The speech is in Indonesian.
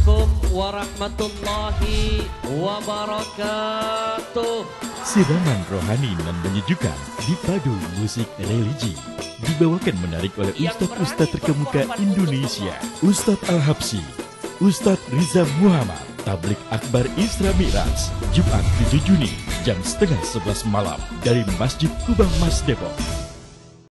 Assalamualaikum warahmatullahi wabarakatuh. Siraman rohani dan menyejukkan dipadu musik religi dibawakan menarik oleh ustadz-ustadz terkemuka Indonesia. Ustadz Al-Habsyi, Ustadz Riza Muhammad, Tablik Akbar Isra Mi'raj, Jumat 7 Juni jam setengah 11 malam dari Masjid Kubang Mas Depok.